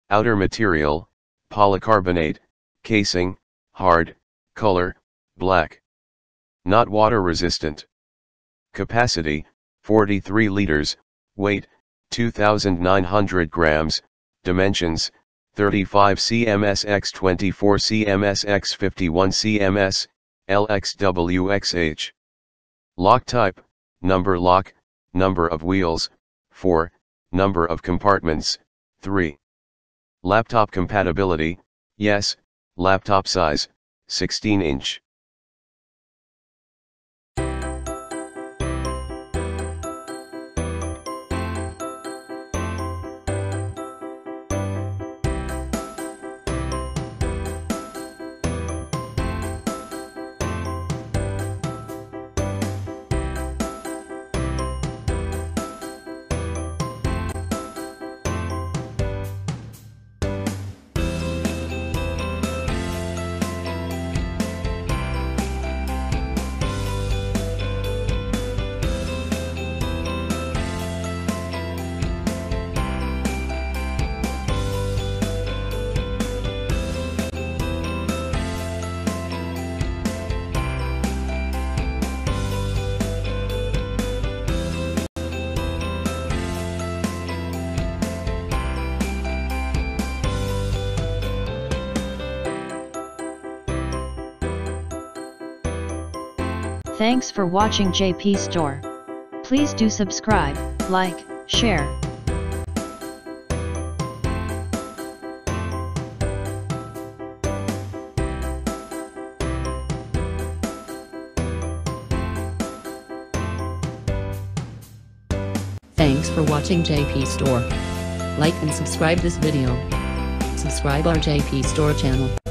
Outer material, polycarbonate, casing, hard, color, black. Not water resistant. Capacity, 43 liters, weight, 2,900 grams, dimensions, 35 cms x 24 cms x 51 cms, LxWxH. Lock type, number lock, number of wheels, 4, number of compartments, 3. Laptop compatibility, yes, laptop size, 16-inch. Thanks for watching JP Store. Please do subscribe, like, share. Thanks for watching JP Store. Like and subscribe this video. Subscribe our JP Store channel.